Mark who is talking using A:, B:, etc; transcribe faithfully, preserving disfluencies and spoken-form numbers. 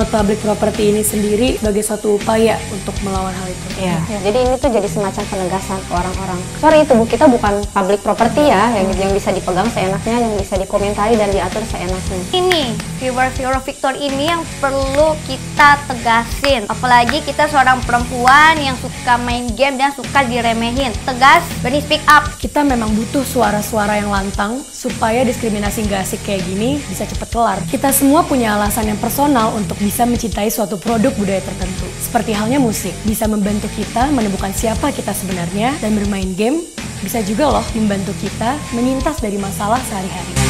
A: Public property ini sendiri sebagai suatu upaya untuk melawan hal itu.
B: Iya. Ya, jadi ini tuh jadi semacam penegasan ke orang-orang. Sorry, tubuh kita bukan public property ya, yang yang bisa dipegang seenaknya, yang bisa dikomentari dan diatur seenaknya.
C: Ini viewer-viewer Victor ini yang perlu kita tegasin. Apalagi kita seorang perempuan yang suka main game dan suka diremehin. Tegas, berani speak up.
A: Kita memang butuh suara-suara yang lantang supaya diskriminasi nggak asik kayak gini bisa cepet kelar. Kita semua punya alasan yang personal untuk bisa mencintai suatu produk budaya tertentu. Seperti halnya musik, bisa membantu kita menemukan siapa kita sebenarnya, dan bermain game bisa juga loh membantu kita menyintas dari masalah sehari-hari.